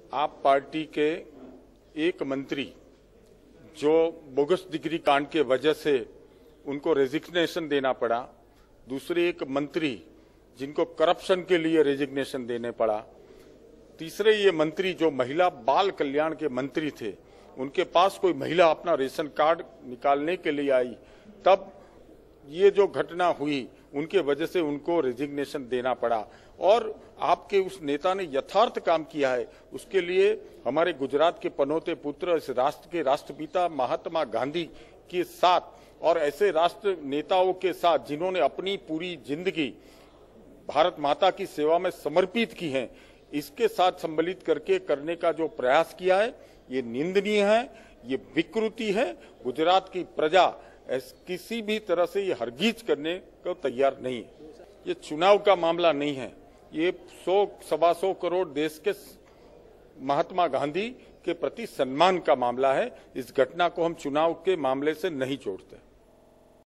आप पार्टी के एक मंत्री जो बोगस डिग्री कांड के वजह से उनको रेजिग्नेशन देना पड़ा, दूसरे एक मंत्री जिनको करप्शन के लिए रेजिग्नेशन देने पड़ा, तीसरे ये मंत्री जो महिला बाल कल्याण के मंत्री थे, उनके पास कोई महिला अपना रेशन कार्ड निकालने के लिए आई, तब ये जो घटना हुई उनके वजह से उनको रेजिग्नेशन देना पड़ा। और आपके उस नेता ने यथार्थ काम किया है, उसके लिए हमारे गुजरात के पनौते पुत्र, इस राष्ट्र के राष्ट्रपिता महात्मा गांधी के साथ और ऐसे राष्ट्र नेताओं के साथ जिन्होंने अपनी पूरी जिंदगी भारत माता की सेवा में समर्पित की है, इसके साथ सम्मिलित करने का जो प्रयास किया है, ये निंदनीय है, ये विकृति है। गुजरात की प्रजा किसी भी तरह से ये हरगिज करने को तैयार नहीं है। ये चुनाव का मामला नहीं है, ये 100-125 करोड़ देश के महात्मा गांधी के प्रति सम्मान का मामला है। इस घटना को हम चुनाव के मामले से नहीं जोड़ते।